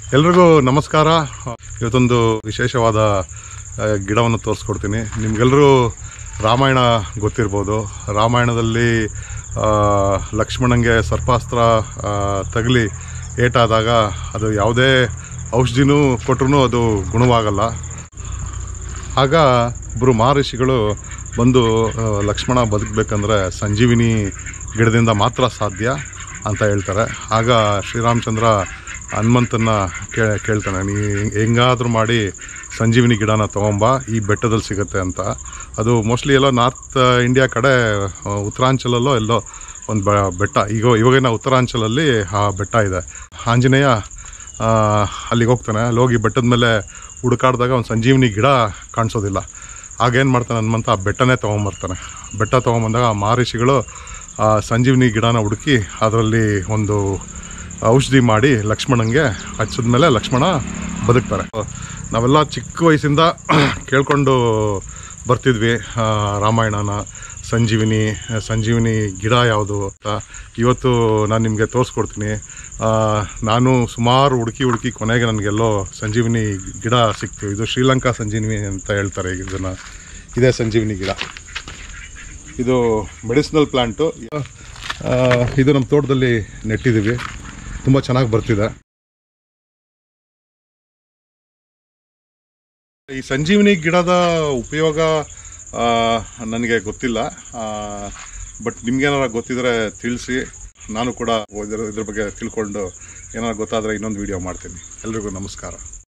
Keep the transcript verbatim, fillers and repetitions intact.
ಎಲ್ರಿಗೂ ನಮಸ್ಕಾರ. ಇವತ್ತೊಂದು ವಿಶೇಷವಾದ ಗಿಡವನ್ನು ತೋರಿಸ್ಕೊಡ್ತೀನಿ. ನಿಮಗೆಲ್ಲರೂ ರಾಮಾಯಣ ಗೊತ್ತಿರ್ಬೋದು. ರಾಮಾಯಣದಲ್ಲಿ ಲಕ್ಷ್ಮಣಂಗೆ ಸರ್ಪಾಸ್ತ್ರ ತಗಲಿ ಏಟಾದಾಗ ಅದು ಯಾವುದೇ ಔಷಧಿನೂ ಕೊಟ್ಟರು ಅದು ಗುಣವಾಗಲ್ಲ. ಆಗ ಇಬ್ಬರು ಮಹರ್ಷಿಗಳು ಬಂದು ಲಕ್ಷ್ಮಣ ಬದುಕಬೇಕಂದ್ರೆ ಸಂಜೀವಿನಿ ಗಿಡದಿಂದ ಮಾತ್ರ ಸಾಧ್ಯ ಅಂತ ಹೇಳ್ತಾರೆ. ಆಗ ಶ್ರೀರಾಮಚಂದ್ರ ಹನುಮಂತನ ಕೇ ಕೇಳ್ತಾನೆ ನೀ ಹೆಂಗಾದರೂ ಮಾಡಿ ಸಂಜೀವಿನಿ ಗಿಡನ ತೊಗೊಂಬ, ಈ ಬೆಟ್ಟದಲ್ಲಿ ಸಿಗುತ್ತೆ ಅಂತ. ಅದು ಮೋಸ್ಟ್ಲಿ ಎಲ್ಲೋ ನಾರ್ತ್ ಇಂಡಿಯಾ ಕಡೆ ಉತ್ತರಾಂಚಲಲ್ಲೋ ಎಲ್ಲೋ ಒಂದು ಬ ಬೆಟ್ಟ ಈಗ ಇವಾಗಿನ ಉತ್ತರಾಂಚಲಲ್ಲಿ ಆ ಬೆಟ್ಟ ಇದೆ. ಆಂಜನೇಯ ಅಲ್ಲಿಗೆ ಹೋಗ್ತಾನೆ. ಅಲ್ಲಿ ಹೋಗಿ ಬೆಟ್ಟದ ಮೇಲೆ ಹುಡುಕಾಡಿದಾಗ ಒಂದು ಸಂಜೀವಿನಿ ಗಿಡ ಕಾಣಿಸೋದಿಲ್ಲ. ಆಗೇನು ಮಾಡ್ತಾನೆ ಹನುಮಂತ, ಆ ಬೆಟ್ಟನೇ ತೊಗೊಂಬರ್ತಾನೆ. ಬೆಟ್ಟ ತೊಗೊಂಬಂದಾಗ ಆ ಮಹರ್ಷಿಗಳು ಆ ಸಂಜೀವಿನಿ ಗಿಡನ ಹುಡುಕಿ ಅದರಲ್ಲಿ ಒಂದು ಔಷಧಿ ಮಾಡಿ ಲಕ್ಷ್ಮಣಂಗೆ ಹಚ್ಚಿದ ಮೇಲೆ ಲಕ್ಷ್ಮಣ ಬದುಕ್ತಾರೆ. ನಾವೆಲ್ಲ ಚಿಕ್ಕ ವಯಸ್ಸಿಂದ ಕೇಳ್ಕೊಂಡು ಬರ್ತಿದ್ವಿ ರಾಮಾಯಣನ. ಸಂಜೀವಿನಿ ಸಂಜೀವಿನಿ ಗಿಡ ಯಾವುದು ಅಂತ ಇವತ್ತು ನಾನು ನಿಮಗೆ ತೋರಿಸ್ಕೊಡ್ತೀನಿ. ನಾನು ಸುಮಾರು ಹುಡುಕಿ ಹುಡುಕಿ ಕೊನೆಗೆ ನನಗೆಲ್ಲೋ ಸಂಜೀವಿನಿ ಗಿಡ ಸಿಕ್ತು. ಇದು ಶ್ರೀಲಂಕಾ ಸಂಜೀವಿನಿ ಅಂತ ಹೇಳ್ತಾರೆ ಇದನ್ನು. ಇದೇ ಸಂಜೀವಿನಿ ಗಿಡ. ಇದು ಮೆಡಿಸಿನಲ್ ಪ್ಲ್ಯಾಂಟು. ಇದು ನಮ್ಮ ತೋಟದಲ್ಲಿ ನೆಟ್ಟಿದ್ದೀವಿ. ತುಂಬ ಚೆನ್ನಾಗಿ ಬರ್ತಿದೆ. ಈ ಸಂಜೀವಿನಿ ಗಿಡದ ಉಪಯೋಗ ನನಗೆ ಗೊತ್ತಿಲ್ಲ, ಬಟ್ ನಿಮ್ಗೇನಾರ ಗೊತ್ತಿದ್ರೆ ತಿಳಿಸಿ. ನಾನು ಕೂಡ ಇದ್ರ ಇದ್ರ ಬಗ್ಗೆ ತಿಳ್ಕೊಂಡು ಏನಾರು ಗೊತ್ತಾದರೆ ಇನ್ನೊಂದು ವಿಡಿಯೋ ಮಾಡ್ತೀನಿ. ಎಲ್ರಿಗೂ ನಮಸ್ಕಾರ.